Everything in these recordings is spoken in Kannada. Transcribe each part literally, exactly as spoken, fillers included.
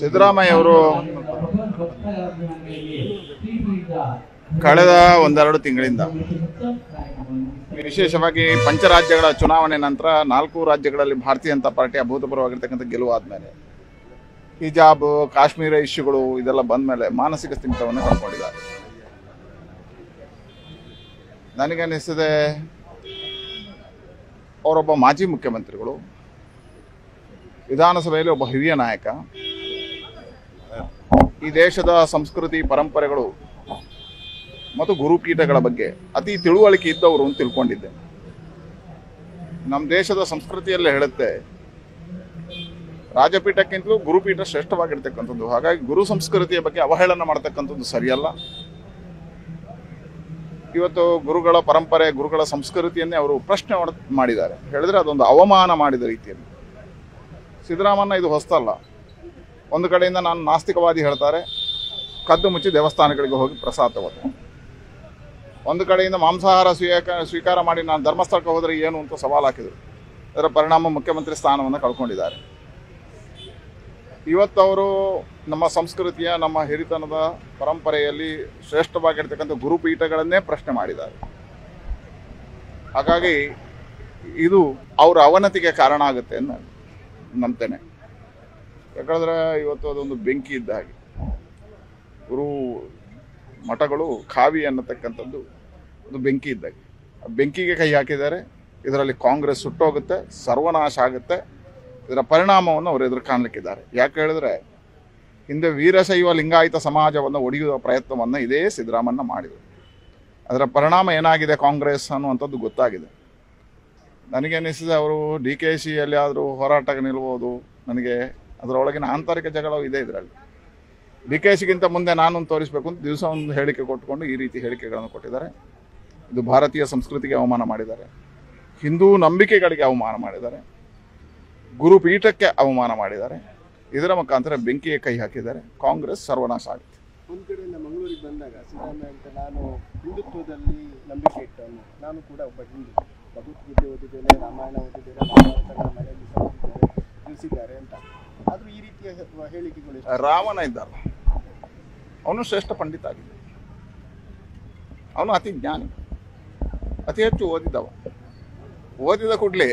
ಸಿದ್ದರಾಮಯ್ಯ ಅವರು ಕಳೆದ ಒಂದೆರಡು ತಿಂಗಳಿಂದ ವಿಶೇಷವಾಗಿ ಪಂಚರಾಜ್ಯಗಳ ಚುನಾವಣೆ ನಂತರ ನಾಲ್ಕು ರಾಜ್ಯಗಳಲ್ಲಿ ಭಾರತೀಯ ಜನತಾ ಪಾರ್ಟಿ ಅಭೂತಪೂರ್ವವಾಗಿರ್ತಕ್ಕಂಥ ಗೆಲುವಾದ್ಮೇಲೆ ಹಿಜಾಬ್ ಕಾಶ್ಮೀರ ಇಶ್ಯೂಗಳು ಇದೆಲ್ಲ ಬಂದ ಮೇಲೆ ಮಾನಸಿಕ ಸ್ಥಿಮಿತವನ್ನು ಕಳ್ಕೊಂಡಿದ್ದಾರೆ. ನನಗನ್ನಿಸ್ತದೆ ಅವರೊಬ್ಬ ಮಾಜಿ ಮುಖ್ಯಮಂತ್ರಿಗಳು, ವಿಧಾನಸಭೆಯಲ್ಲಿ ಒಬ್ಬ ಹಿರಿಯ ನಾಯಕ, ಈ ದೇಶದ ಸಂಸ್ಕೃತಿ ಪರಂಪರೆಗಳು ಮತ್ತು ಗುರುಪೀಠಗಳ ಬಗ್ಗೆ ಅತಿ ತಿಳುವಳಿಕೆ ಇದ್ದವರು ಅಂತ ತಿಳ್ಕೊಂಡಿದ್ದೆ. ನಮ್ಮ ದೇಶದ ಸಂಸ್ಕೃತಿಯಲ್ಲೇ ಹೇಳುತ್ತೆ ರಾಜಪೀಠಕ್ಕಿಂತಲೂ ಗುರುಪೀಠ ಶ್ರೇಷ್ಠವಾಗಿರ್ತಕ್ಕಂಥದ್ದು. ಹಾಗಾಗಿ ಗುರು ಸಂಸ್ಕೃತಿಯ ಬಗ್ಗೆ ಅವಹೇಳನ ಮಾಡ್ತಕ್ಕಂಥದ್ದು ಸರಿಯಲ್ಲ. ಇವತ್ತು ಗುರುಗಳ ಪರಂಪರೆ ಗುರುಗಳ ಸಂಸ್ಕೃತಿಯನ್ನೇ ಅವರು ಪ್ರಶ್ನೆ ಮಾಡಿದ್ದಾರೆ. ಹೇಳಿದ್ರೆ ಅದೊಂದು ಅವಮಾನ ಮಾಡಿದ ರೀತಿಯಲ್ಲಿ. ಸಿದ್ದರಾಮಯ್ಯ ಇದು ಹೊಸ್ತಲ್ಲ. ಒಂದು ಕಡೆಯಿಂದ ನಾನು ನಾಸ್ತಿಕವಾದಿ ಹೇಳ್ತಾರೆ, ಕದ್ದು ಮುಚ್ಚಿ ದೇವಸ್ಥಾನಗಳಿಗೆ ಹೋಗಿ ಪ್ರಸಾದ ತಗೋತಾರೆ. ಒಂದು ಕಡೆಯಿಂದ ಮಾಂಸಾಹಾರ ಸ್ವೀಕಾರ ಸ್ವೀಕಾರ ಮಾಡಿ ನಾನು ಧರ್ಮಸ್ಥಳಕ್ಕೆ ಹೋದರೆ ಏನು ಅಂತ ಸವಾಲು ಹಾಕಿದರು. ಅದರ ಪರಿಣಾಮ ಮುಖ್ಯಮಂತ್ರಿ ಸ್ಥಾನವನ್ನು ಕಳ್ಕೊಂಡಿದ್ದಾರೆ. ಇವತ್ತು ಅವರು ನಮ್ಮ ಸಂಸ್ಕೃತಿಯ ನಮ್ಮ ಹಿರಿತನದ ಪರಂಪರೆಯಲ್ಲಿ ಶ್ರೇಷ್ಠವಾಗಿರ್ತಕ್ಕಂಥ ಗುರುಪೀಠಗಳನ್ನೇ ಪ್ರಶ್ನೆ ಮಾಡಿದ್ದಾರೆ. ಹಾಗಾಗಿ ಇದು ಅವರ ಅವನತಿಗೆ ಕಾರಣ ಆಗುತ್ತೆ ಅಂತ ನಂಬ್ತೇನೆ. ಯಾಕಂದರೆ ಇವತ್ತು ಅದೊಂದು ಬೆಂಕಿ ಇದ್ದ ಹಾಗೆ. ಗುರು ಮಠಗಳು ಖಾವಿ ಅನ್ನತಕ್ಕಂಥದ್ದು ಒಂದು ಬೆಂಕಿ ಇದ್ದಾಗ ಆ ಬೆಂಕಿಗೆ ಕೈ ಹಾಕಿದ್ದಾರೆ. ಇದರಲ್ಲಿ ಕಾಂಗ್ರೆಸ್ ಸುಟ್ಟೋಗುತ್ತೆ, ಸರ್ವನಾಶ ಆಗುತ್ತೆ. ಇದರ ಪರಿಣಾಮವನ್ನು ಅವರು ಎದುರು ಕಾಣಲಿಕ್ಕಿದ್ದಾರೆ. ಯಾಕೆ ಹೇಳಿದ್ರೆ ಹಿಂದೆ ವೀರಶೈವ ಲಿಂಗಾಯತ ಸಮಾಜವನ್ನು ಒಡೆಯುವ ಪ್ರಯತ್ನವನ್ನು ಇದೇ ಸಿದ್ದರಾಮಯ್ಯ ಮಾಡಿದರು. ಅದರ ಪರಿಣಾಮ ಏನಾಗಿದೆ ಕಾಂಗ್ರೆಸ್ ಅನ್ನುವಂಥದ್ದು ಗೊತ್ತಾಗಿದೆ. ನನಗೆ ಅನಿಸಿದೆ ಅವರು ಡಿ ಕೆ ಶಿಯಲ್ಲಿ ಆದರೂ ಹೋರಾಟಕ್ಕೆ ನಿಲ್ಬೋದು. ನನಗೆ ಅದರೊಳಗಿನ ಆಂತರಿಕ ಜಗಳವು ಇದೆ. ಇದರಲ್ಲಿ ಡಿ ಕೆ ಶಿಗಿಂತ ಮುಂದೆ ನಾನು ತೋರಿಸಬೇಕು ಅಂತ ದಿವಸ ಒಂದು ಹೇಳಿಕೆ ಕೊಟ್ಟುಕೊಂಡು ಈ ರೀತಿ ಹೇಳಿಕೆಗಳನ್ನು ಕೊಟ್ಟಿದ್ದಾರೆ. ಇದು ಭಾರತೀಯ ಸಂಸ್ಕೃತಿಗೆ ಅವಮಾನ ಮಾಡಿದ್ದಾರೆ, ಹಿಂದೂ ನಂಬಿಕೆಗಳಿಗೆ ಅವಮಾನ ಮಾಡಿದ್ದಾರೆ, ಗುರುಪೀಠಕ್ಕೆ ಅವಮಾನ ಮಾಡಿದ್ದಾರೆ. ಇದರ ಮುಖಾಂತರ ಬೆಂಕಿಗೆ ಕೈ ಹಾಕಿದ್ದಾರೆ. ಕಾಂಗ್ರೆಸ್ ಸರ್ವನಾಶ ಆಗುತ್ತೆ. ಒಂದು ಕಡೆಯಿಂದ ಮಂಗಳೂರಿಗೆ ಬಂದಾಗ ಸಿದ್ದರಾಮಯ್ಯ ಅಂತ ನಾನು ಹಿಂದುತ್ವದಲ್ಲಿ ನಂಬಿಕೆ ಇಟ್ಟವನು, ನಾನು ಕೂಡ ಒಬ್ಬ ಹಿಂದೂ, ಭಗವದ್ಗೀತೆ ಓದಿದ್ದೇನೆ, ರಾಮಾಯಣ ಓದಿದ್ದೇನೆ, ಮಹಾಭಾರತಗಳ ಮನೆಯಲ್ಲಿ ತಿಳಿಸಿದ್ದಾರೆ ಅಂತ. ಆದರೂ ಈ ರೀತಿಯ ಹೇಳಿಕೆಗಳು ರಾವಣ ಇದ್ದಲ್ಲ, ಅವನು ಶ್ರೇಷ್ಠ ಪಂಡಿತ ಆಗಿದೆ. ಅವನು ಅತಿ ಜ್ಞಾನಿ, ಅತಿ ಹೆಚ್ಚು ಓದಿದವ. ಓದಿದ ಕೂಡಲೇ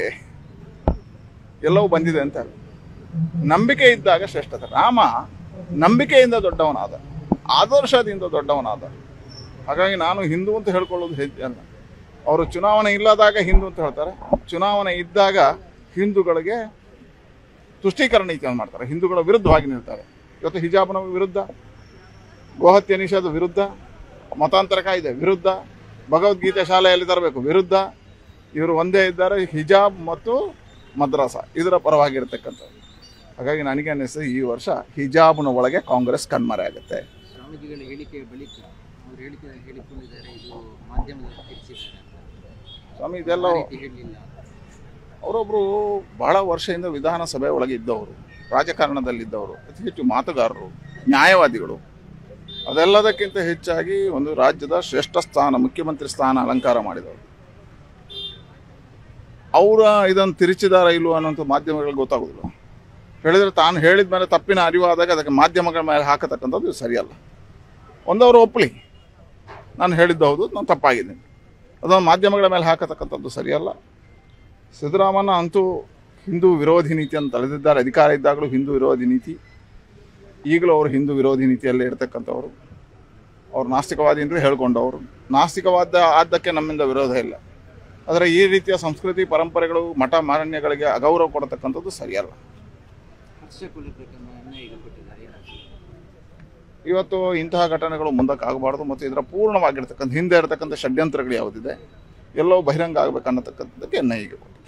ಎಲ್ಲವೂ ಬಂದಿದೆ ಅಂತ. ನಂಬಿಕೆ ಇದ್ದಾಗ ಶ್ರೇಷ್ಠತೆ. ರಾಮ ನಂಬಿಕೆಯಿಂದ ದೊಡ್ಡವನಾದ, ಆದರ್ಶದಿಂದ ದೊಡ್ಡವನಾದ. ಹಾಗಾಗಿ ನಾನು ಹಿಂದೂ ಅಂತ ಹೇಳ್ಕೊಳ್ಳೋದು ಹೆಜ್ಜೆ ಅಲ್ಲ. ಅವರು ಚುನಾವಣೆ ಇಲ್ಲದಾಗ ಹಿಂದೂ ಅಂತ ಹೇಳ್ತಾರೆ, ಚುನಾವಣೆ ಇದ್ದಾಗ ಹಿಂದೂಗಳಿಗೆ ತುಷ್ಟೀಕರಣ ನೀತಿಯನ್ನು ಮಾಡ್ತಾರೆ, ಹಿಂದೂಗಳ ವಿರುದ್ಧವಾಗಿ ನಿಲ್ತಾರೆ. ಇವತ್ತು ಹಿಜಾಬ್ನ ವಿರುದ್ಧ, ಗೋಹತ್ಯೆ ನಿಷೇಧ ವಿರುದ್ಧ, ಮತಾಂತರ ಕಾಯ್ದೆ ವಿರುದ್ಧ, ಭಗವದ್ಗೀತೆ ಶಾಲೆಯಲ್ಲಿ ತರಬೇಕು ವಿರುದ್ಧ. ಇವರು ಒಂದೇ ಇದ್ದಾರೆ, ಹಿಜಾಬ್ ಮತ್ತು ಮದ್ರಾಸ ಇದರ ಪರವಾಗಿರ್ತಕ್ಕಂಥದ್ದು. ಹಾಗಾಗಿ ನನಗೆ ಅನ್ನಿಸ್ತದೆ ಈ ವರ್ಷ ಹಿಜಾಬ್ನ ಒಳಗೆ ಕಾಂಗ್ರೆಸ್ ಕಣ್ಮರೆ ಆಗುತ್ತೆ. ಸ್ವಾಮೀಜಿಗಳ ಹೇಳಿಕೆ ಬಳಿಕ ಅವರು ಹೇಳಿಕೆ ಹೇಳಿಕೊಂಡಿದ್ದಾರೆ, ಇದು ಮಾಧ್ಯಮದಲ್ಲಿ ತಿಳಿಸಿದ್ದಾರೆ. ಸ್ವಾಮಿ ಇದೆಲ್ಲ ಅವರೊಬ್ಬರು ಬಹಳ ವರ್ಷದಿಂದ ವಿಧಾನಸಭೆ ಒಳಗೆ ಇದ್ದವರು, ರಾಜಕಾರಣದಲ್ಲಿದ್ದವರು, ಅತಿ ಹೆಚ್ಚು ಮಾತುಗಾರರು, ನ್ಯಾಯವಾದಿಗಳು. ಅದೆಲ್ಲದಕ್ಕಿಂತ ಹೆಚ್ಚಾಗಿ ಒಂದು ರಾಜ್ಯದ ಶ್ರೇಷ್ಠ ಸ್ಥಾನ, ಮುಖ್ಯಮಂತ್ರಿ ಸ್ಥಾನ ಅಲಂಕಾರ ಮಾಡಿದವರು. ಅವರ ಇದನ್ನು ತಿರುಚಿದಾರ ಇಲ್ವ ಅನ್ನೋಂಥ ಮಾಧ್ಯಮಗಳಿಗೆ ಗೊತ್ತಾಗೋದಿಲ್ಲ. ಹೇಳಿದರೆ ತಾನು ಹೇಳಿದ ಮೇಲೆ ತಪ್ಪಿನ ಅರಿವಾದಾಗ ಅದಕ್ಕೆ ಮಾಧ್ಯಮಗಳ ಮೇಲೆ ಹಾಕತಕ್ಕಂಥದ್ದು ಸರಿಯಲ್ಲ. ಒಂದವರು ಒಪ್ಪಲಿ, ನಾನು ಹೇಳಿದ್ದು ಹೌದು, ನಾನು ತಪ್ಪಾಗಿದ್ದೀನಿ, ಅದನ್ನು ಮಾಧ್ಯಮಗಳ ಮೇಲೆ ಹಾಕತಕ್ಕಂಥದ್ದು ಸರಿಯಲ್ಲ. ಸಿದ್ದರಾಮಯ್ಯ ಅಂತೂ ಹಿಂದೂ ವಿರೋಧಿ ನೀತಿಯನ್ನು ತಳೆದಿದ್ದಾರೆ. ಅಧಿಕಾರ ಇದ್ದಾಗಲೂ ಹಿಂದೂ ವಿರೋಧಿ ನೀತಿ, ಈಗಲೂ ಅವರು ಹಿಂದೂ ವಿರೋಧಿ ನೀತಿಯಲ್ಲೇ ಇರ್ತಕ್ಕಂಥವ್ರು. ಅವರು ನಾಸ್ತಿಕವಾದಿ ಅಂದರೆ ಹೇಳ್ಕೊಂಡವರು. ನಾಸ್ತಿಕವಾದ ಆದ್ದಕ್ಕೆ ನಮ್ಮಿಂದ ವಿರೋಧ ಇಲ್ಲ. ಆದರೆ ಈ ರೀತಿಯ ಸಂಸ್ಕೃತಿ ಪರಂಪರೆಗಳು ಮಠ ಮಾರಣ್ಯಗಳಿಗೆ ಅಗೌರವ ಕೊಡತಕ್ಕಂಥದ್ದು ಸರಿಯಲ್ಲ. ಇವತ್ತು ಇಂತಹ ಘಟನೆಗಳು ಮುಂದಕ್ಕೆ ಆಗಬಾರ್ದು. ಮತ್ತು ಇದರ ಪೂರ್ಣವಾಗಿರ್ತಕ್ಕಂಥ ಹಿಂದೆ ಇರತಕ್ಕಂಥ ಷಡ್ಯಂತ್ರಗಳು ಯಾವುದಿದೆ ಎಲ್ಲವೂ ಬಹಿರಂಗ ಆಗಬೇಕನ್ನತಕ್ಕಂಥದ್ದಕ್ಕೆ ಎನ್ ಐ ಎಗೆ